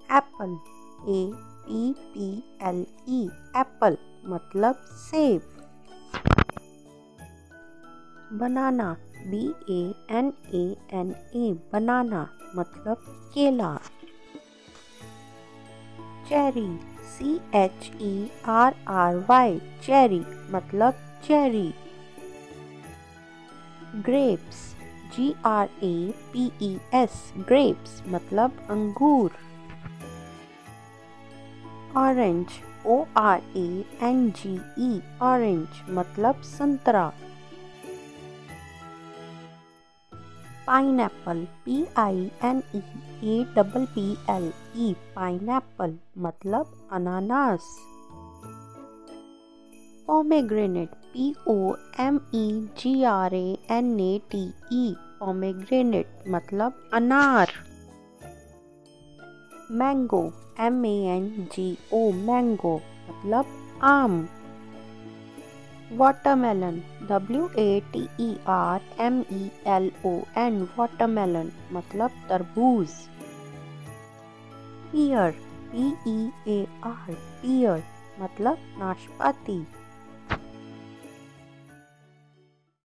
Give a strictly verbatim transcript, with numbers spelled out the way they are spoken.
Apple, A P P L E, apple मतलब सेब। Banana, B A N A N A, banana मतलब केला। Cherry, C H E R R Y, cherry मतलब cherry. Grapes, G R A P E S, grapes मतलब अंगूर। Orange, O R A N G E, orange मतलब संतरा। Pineapple, P I N E A double P L E, pineapple मतलब अनानास। Pomegranate, P O M E G R A N A T E, pomegranate मतलब अनार। Mango, M A N G O, mango मतलब आम। Watermelon, W A T E R M E L O N, watermelon मतलब तरबूज। पियर, P E A R, पियर मतलब नाशपाती।